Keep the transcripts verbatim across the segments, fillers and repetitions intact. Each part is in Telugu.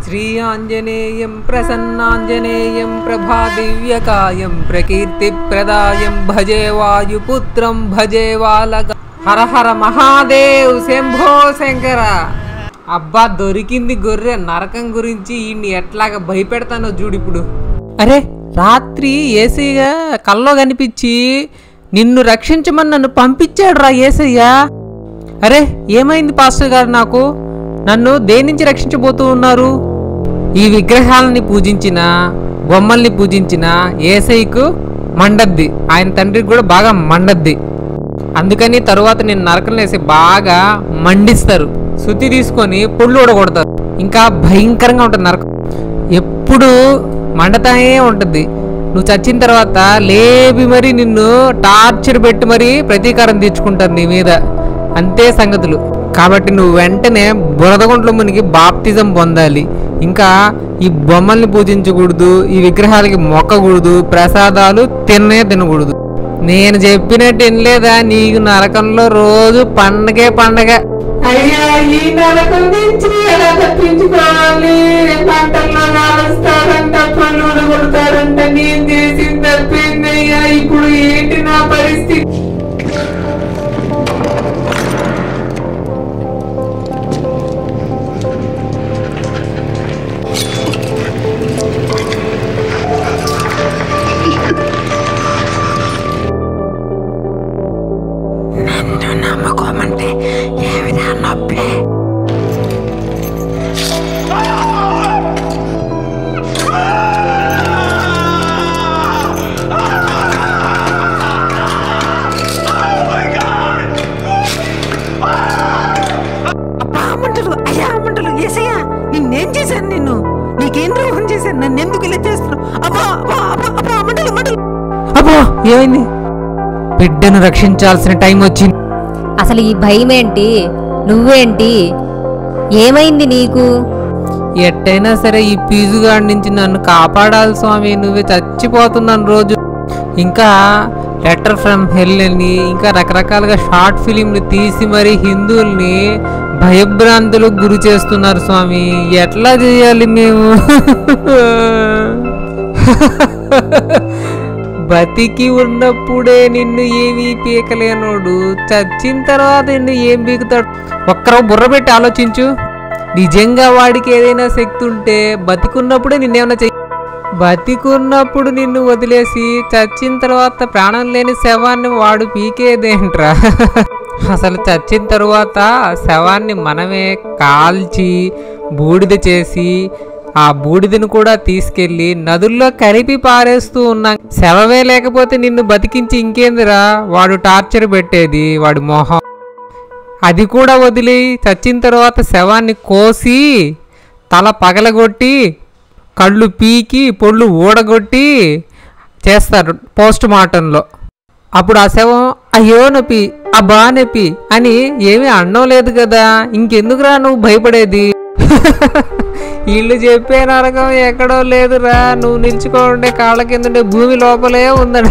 శ్రీ ఆంజనేయం ప్రసన్నాంజనేయం ప్రభాదివ్యకాయం ప్రకీర్తి ప్రదాయం భజే వాయుపుత్రం భజే వాలక. హర హర మహాదేవ్ శంభో శంకర. అబ్బా దొరికింది గొర్రె. నరకం గురించి ఈయన్ని ఎట్లాగా భయపెడతానో చూడిప్పుడు. అరే రాత్రి ఏసయ్య కల్లో కనిపించి నిన్ను రక్షించమని నన్ను పంపించాడు రా ఏసయ్య. అరే ఏమైంది పాస్టర్ గారు? నాకు నన్ను దేని నుంచి రక్షించబోతూ ఉన్నారు? ఈ విగ్రహాలని పూజించిన బొమ్మల్ని పూజించిన ఏసయ్యకు మండద్ది, ఆయన తండ్రికి కూడా బాగా మండద్ది. అందుకని తరువాత నేను నరకం వేసి బాగా మండిస్తారు. శుద్ధి తీసుకొని పొళ్ళు ఊడగొడతారు. ఇంకా భయంకరంగా ఉంటుంది నరకం. ఎప్పుడు మండతానే ఉంటుంది. నువ్వు చచ్చిన తర్వాత లేపి మరి నిన్ను టార్చర్ పెట్టి మరి ప్రతీకారం తీర్చుకుంటారు నీ మీద. అంతే సంగతులు. కాబట్టి నువ్వు వెంటనే బురదగుంట్లో మునిగి బాప్తిజం పొందాలి. ఇంకా ఈ బొమ్మల్ని పూజించకూడదు, ఈ విగ్రహాలకి మొక్కకూడదు, ప్రసాదాలు తినే తినకూడదు. నేను చెప్పినట్టు వినలేదా? నీకు నరకంలో రోజు పండగే పండగ. అయ్యా ఈ నరకం నుంచి ఎలా తప్పించుకోవాలి? పంటల్లో కాలుస్తారంట, పనులు కొడతారంట. నేను చేసింది తప్పిందయ్యా. ఇప్పుడు ఏంటి నా పరిస్థితి? నన్ను నమ్మకోమంటే ఏమినా నొప్పి? అబ్బా మంటలు, అయ్యా మంటలు. ఏసయ్యా నిన్నేం చేశాను? నిన్ను నీకేం ద్రోహం చేశాను? నన్ను ఎందుకు ఇలా చేస్తున్నావు? అబ్బా అబ్బా అబ్బా అబ్బా మంటలు మంటలు. అబ్బా ఏమైంది? బిడ్డను రక్షించాల్సిన టైం వచ్చింది. అసలు ఈ భయం ఏంటి? నువ్వేంటి? ఏమైంది నీకు? ఎట్టయినా సరే ఈ పీజుగాడి నుంచి నన్ను కాపాడాలి స్వామి. నువ్వే చచ్చిపోతున్నాను రోజు. ఇంకా లెటర్ ఫ్రమ్ హెల్ అని ఇంకా రకరకాలుగా షార్ట్ ఫిలింలు తీసి మరి హిందువుల్ని భయభ్రాంతులకు గురి చేస్తున్నారు స్వామి. ఎట్లా చేయాలి మేము? బతికి ఉన్నప్పుడే నిన్ను ఏమీ పీకలేనోడు చచ్చిన తర్వాత నిన్ను ఏం పీకుతాడు? ఒక్కరో బుర్ర పెట్టి ఆలోచించు. నిజంగా వాడికి ఏదైనా శక్తి ఉంటే బతికున్నప్పుడే నిన్నేమన్నా చెయ్యి. బతికున్నప్పుడు నిన్ను వదిలేసి చచ్చిన తర్వాత ప్రాణం లేని శవాన్ని వాడు పీకేదేంట్రా? అసలు చచ్చిన తరువాత శవాన్ని మనమే కాల్చి బూడిద చేసి ఆ బూడిదను కూడా తీసుకెళ్లి నదుల్లో కరిపి పారేస్తూ ఉన్నాం. శవమే లేకపోతే నిన్ను బతికించి ఇంకేందిరా వాడు టార్చర్ పెట్టేది? వాడి మొహం. అది కూడా వదిలి చచ్చిన తర్వాత శవాన్ని కోసి తల పగలగొట్టి కళ్ళు పీకి పొళ్ళు ఊడగొట్టి చేస్తారు పోస్ట్ మార్టంలో. అప్పుడు ఆ శవం అయ్యో నొప్పి, అబ్బా నొప్పి అని ఏమీ అనడం లేదు కదా. ఇంకెందుకురా నువ్వు భయపడేది? వీళ్ళు చెప్పే నరకం ఎక్కడో లేదురా. నువ్వు నిల్చుకోండి కాళ్ళ కింద భూమి లోపలే ఉందట.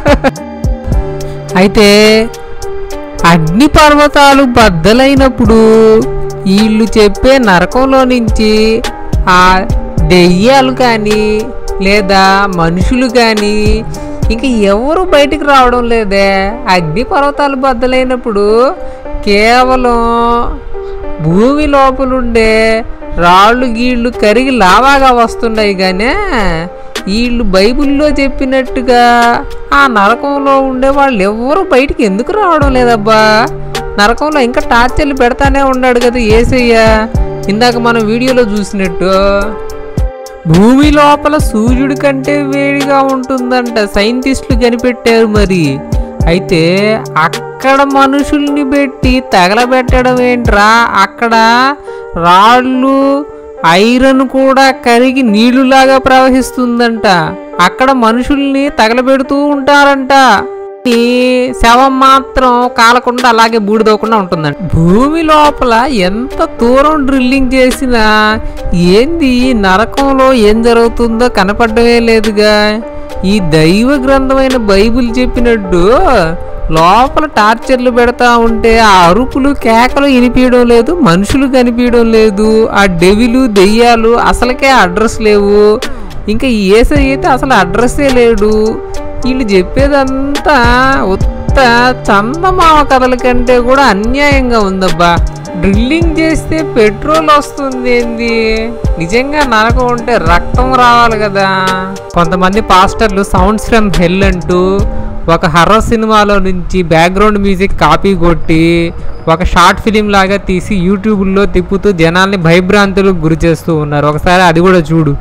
అయితే అగ్ని పర్వతాలు బద్దలైనప్పుడు వీళ్ళు చెప్పే నరకంలో నుంచి ఆ దెయ్యాలు కానీ లేదా మనుషులు కానీ ఇంక ఎవరు బయటికి రావడం లేదే. అగ్ని పర్వతాలు బద్దలైనప్పుడు కేవలం భూమి లోపలుండే రాళ్ళు గీళ్ళు కరిగి లావాగా వస్తున్నాయి. కానీ వీళ్ళు బైబిల్లో చెప్పినట్టుగా ఆ నరకంలో ఉండే వాళ్ళు ఎవరు బయటికి ఎందుకు రావడం లేదబ్బా? నరకంలో ఇంకా టార్చర్లు పెడతానే ఉన్నాడు కదా ఏసయ్య. ఇందాక మనం వీడియోలో చూసినట్టు భూమి లోపల సూర్యుడి కంటే వేడిగా ఉంటుందంట సైంటిస్టులు కనిపెట్టారు మరి. అయితే అక్కడ మనుషుల్ని పెట్టి తగలబెట్టడం ఏంట్రా? అక్కడ రాళ్ళు ఐరన్ కూడా కరిగి నీళ్లులాగా ప్రవహిస్తుందంట. అక్కడ మనుషుల్ని తగలబెడుతూ ఉంటారంట. శవం మాత్రం కాలకుండా అలాగే బూడిదోకుండా ఉంటుందంట. భూమి లోపల ఎంత దూరం డ్రిల్లింగ్ చేసినా ఏంది నరకంలో ఏం జరుగుతుందో కనపడమే లేదుగా. ఈ దైవ గ్రంథమైన బైబిల్ చెప్పినట్టు లోపల టార్చర్లు పెడతా ఉంటే ఆ అరుపులు కేకలు వినిపించడం లేదు, మనుషులు కనిపించడం లేదు, ఆ డెవిలు దెయ్యాలు అసలుకే అడ్రస్ లేవు. ఇంకా ఏసై అయితే అసలు అడ్రస్సే లేడు. వీళ్ళు చెప్పేదంతా ఉత్త చందమామ కథల కంటే కూడా అన్యాయంగా ఉందబ్బా. డ్రిల్లింగ్ చేస్తే పెట్రోల్ వస్తుంది ఏంది? నిజంగా నరకం ఉంటే రక్తం రావాలి కదా. కొంతమంది పాస్టర్లు సౌండ్స్ ఫ్రమ్ హెల్ అంటూ ఒక హర్రర్ సినిమాలో నుంచి బ్యాక్గ్రౌండ్ మ్యూజిక్ కాపీ కొట్టి ఒక షార్ట్ ఫిలిం లాగా తీసి యూట్యూబ్లో తిప్పుతూ జనాల్ని భయభ్రాంతులకు గురి చేస్తూ ఉన్నారు. ఒకసారి అది కూడా చూడు.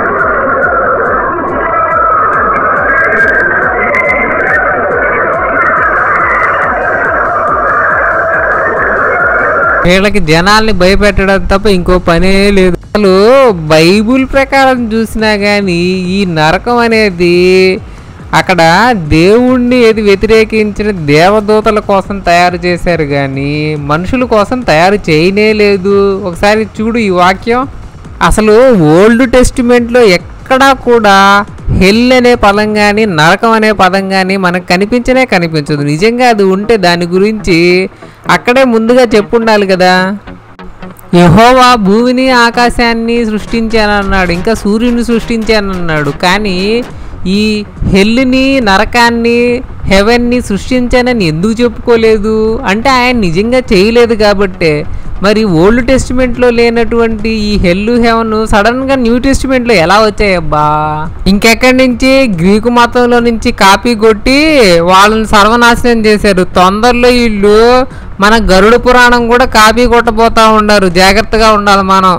వీళ్ళకి జనాల్ని భయపెట్టడం తప్ప ఇంకో పనే లేదు. అసలు బైబుల్ ప్రకారం చూసినా కానీ ఈ నరకం అనేది అక్కడ దేవుణ్ణి ఏది వ్యతిరేకించిన దేవదూతల కోసం తయారు చేశారు కానీ మనుషుల కోసం తయారు చేయనే లేదు. ఒకసారి చూడు ఈ వాక్యం. అసలు ఓల్డ్ టెస్టిమెంట్లో ఎక్కడా కూడా హెల్ అనే పదం కానీ నరకం అనే పదం కానీ మనకు కనిపించనే కనిపించదు. నిజంగా అది ఉంటే దాని గురించి అక్కడే ముందుగా చెప్పుండాలి కదా. యెహోవా భూమిని ఆకాశాన్ని సృష్టించానన్నాడు, ఇంకా సూర్యుని సృష్టించానన్నాడు. కానీ ఈ హెల్ని నరకాన్ని హెవెన్ని సృష్టించానని ఎందుకు చెప్పుకోలేదు అంటే ఆయన నిజంగా చేయలేదు కాబట్టే. మరి ఓల్డ్ టెస్టిమెంట్లో లేనటువంటి ఈ హెల్లు హెవెన్ సడన్గా న్యూ టెస్టిమెంట్లో ఎలా వచ్చాయబ్బా? ఇంకెక్కడి నుంచి గ్రీకు మతంలో నుంచి కాపీ కొట్టి వాళ్ళని సర్వనాశనం చేశారు. తొందరలో వీళ్ళు మన గరుడ పురాణం కూడా కాపీ కొట్టబోతా ఉన్నారు. జాగ్రత్తగా ఉండాలి మనం.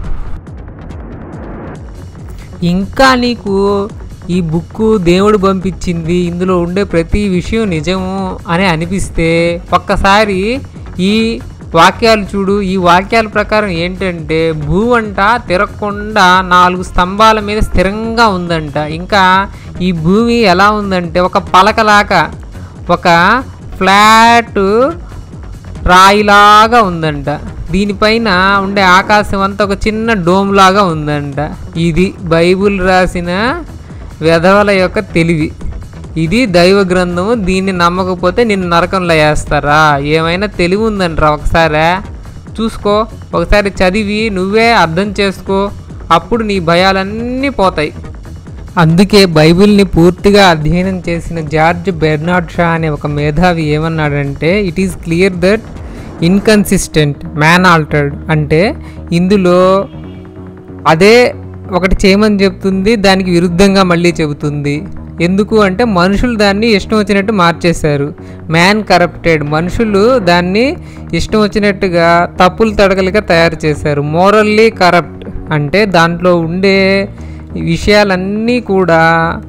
ఇంకా నీకు ఈ బుక్కు దేవుడు పంపించింది, ఇందులో ఉండే ప్రతి విషయం నిజము అని అనిపిస్తే ఒక్కసారి ఈ వాక్యాలు చూడు. ఈ వాక్యాల ప్రకారం ఏంటంటే భూమంట తిరగకుండా నాలుగు స్తంభాల మీద స్థిరంగా ఉందంట. ఇంకా ఈ భూమి ఎలా ఉందంటే ఒక పలకలాగా, ఒక ఫ్లాట్ రాయిలాగా ఉందంట. దీనిపైన ఉండే ఆకాశం అంతా ఒక చిన్న డోమ్ లాగా ఉందంట. ఇది బైబుల్ రాసిన వెధవల యొక్క తెలివి. ఇది దైవ గ్రంథము. దీన్ని నమ్మకపోతే నిన్ను నరకంలో వేస్తారా? ఏమైనా తెలివి ఉందంటారా? ఒకసారి చూసుకో, ఒకసారి చదివి నువ్వే అర్థం చేసుకో, అప్పుడు నీ భయాలన్నీ పోతాయి. అందుకే బైబిల్ని పూర్తిగా అధ్యయనం చేసిన జార్జ్ బెర్నార్డ్ షా అనే ఒక మేధావి ఏమన్నాడంటే, it is clear that inconsistent man altered. అంటే ఇందులో అదే ఒకటి చేయమని చెప్తుంది, దానికి విరుద్ధంగా మళ్ళీ చెబుతుంది. ఎందుకు అంటే మనుషులు దాన్ని ఇష్టం వచ్చినట్టు మార్చేశారు. మ్యాన్ కరప్టెడ్, మనుషులు దాన్ని ఇష్టం వచ్చినట్టుగా తప్పులు తడకలుగా తయారు చేశారు. మోరల్లీ కరప్ట్ అంటే దాంట్లో ఉండే విషయాలన్నీ కూడా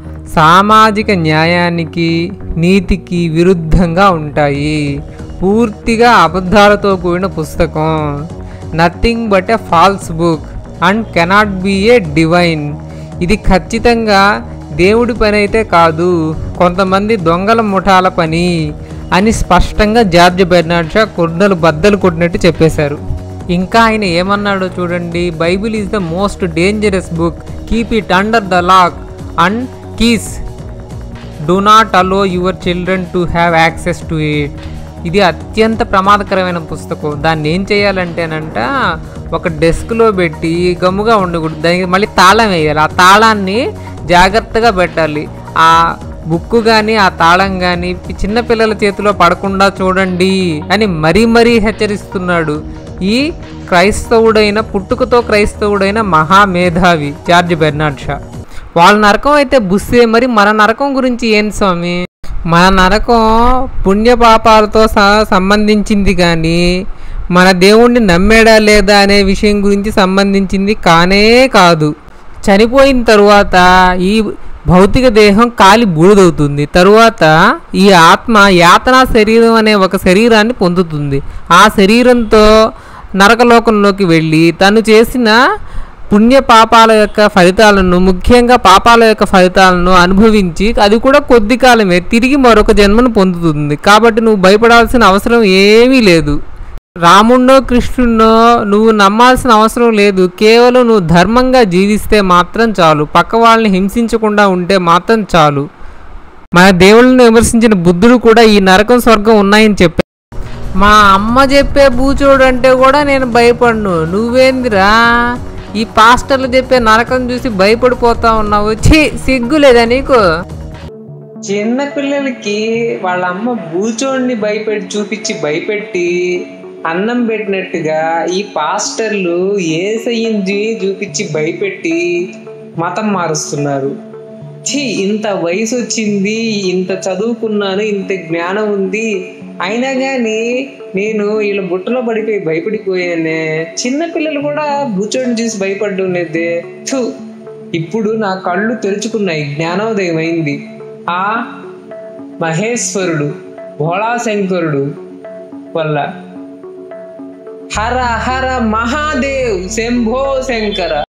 సామాజిక న్యాయానికి నీతికి విరుద్ధంగా ఉంటాయి. పూర్తిగా అబద్ధాలతో కూడిన పుస్తకం. Nothing but a false book and cannot be a divine. ఇది ఖచ్చితంగా దేవుడి పని అయితే కాదు, కొంతమంది దొంగల ముఠాల పని అని స్పష్టంగా జార్జ్ బెర్నార్డ్ షా కొండలు బద్దలు కొట్టినట్టు చెప్పేశారు. ఇంకా ఆయన ఏమన్నాడో చూడండి. Bible is the most dangerous book, keep it under the lock and keys, do not allow your children to have access to it. ఇది అత్యంత ప్రమాదకరమైన పుస్తకం. దాన్ని ఏం చేయాలంటేనంట ఒక డెస్క్లో పెట్టి గమ్ముగా ఉండకూడదు, దానికి మళ్ళీ తాళం వేయాలి. ఆ తాళాన్ని జాగ్రత్తగా పెట్టాలి. ఆ బుక్కు కానీ ఆ తాళం కానీ చిన్నపిల్లల చేతిలో పడకుండా చూడండి అని మరీ మరీ హెచ్చరిస్తున్నాడు ఈ క్రైస్తవుడైన, పుట్టుకతో క్రైస్తవుడైన మహామేధావి జార్జ్ బెర్నార్డ్ షా. వాళ్ళ నరకం అయితే బుస్సే, మరి మన నరకం గురించి ఏం స్వామి? మన నరకం పుణ్యపాపాలతో సంబంధించింది కానీ మన దేవుణ్ణి నమ్మేడా లేదా అనే విషయం గురించి సంబంధించింది కానే కాదు. చనిపోయిన తరువాత ఈ భౌతిక దేహం కాలి బూడిదవుతుంది. తరువాత ఈ ఆత్మ యాతనా శరీరం అనే ఒక శరీరాన్ని పొందుతుంది. ఆ శరీరంతో నరకలోకంలోకి వెళ్ళి తను చేసిన పుణ్య పాపాల యొక్క ఫలితాలను, ముఖ్యంగా పాపాల యొక్క ఫలితాలను అనుభవించి అది కూడా కొద్ది కాలమే తిరిగి మరొక జన్మను పొందుతుంది. కాబట్టి నువ్వు భయపడాల్సిన అవసరం ఏమీ లేదు. రాముణ్ణో కృష్ణున్నో నువ్వు నమ్మాల్సిన అవసరం లేదు. కేవలం నువ్వు ధర్మంగా జీవిస్తే మాత్రం చాలు, పక్క వాళ్ళని హింసించకుండా ఉంటే మాత్రం చాలు. మన దేవుళ్ళని విమర్శించిన బుద్ధుడు కూడా ఈ నరకం స్వర్గం ఉన్నాయని చెప్పాడు. మా అమ్మ చెప్పే బూచోడు అంటే కూడా నేను భయపడను. నువ్వేందిరా ఈ పాస్టర్లు చెప్పే నరకం చూసి భయపడిపోతా ఉన్నావు? ఛీ, సిగ్గు లేదా నీకు? చిన్న పిల్లలకి వాళ్ళ అమ్మ బూచోడిని భయపెట్టి చూపించి భయపెట్టి అన్నం పెట్టినట్టుగా ఈ పాస్టర్లు యేసయ్యని చూపించి భయపెట్టి మతం మారుస్తున్నారు. ఛీ, ఇంత వయసు వచ్చింది, ఇంత చదువుకున్నాను, ఇంత జ్ఞానం ఉంది, అయినా కానీ నేను వీళ్ళ బుట్టలో పడిపోయి భయపడిపోయానే. చిన్నపిల్లలు కూడా బూచోడిని చూసి భయపడడం లేదే. థు, ఇప్పుడు నా కళ్ళు తెరుచుకున్నాయి, జ్ఞానోదయం అయింది. ఆ మహేశ్వరుడు భోళాశంకరుడు వల్ల. హర హర మహాదేవ్, శంభో శంకర.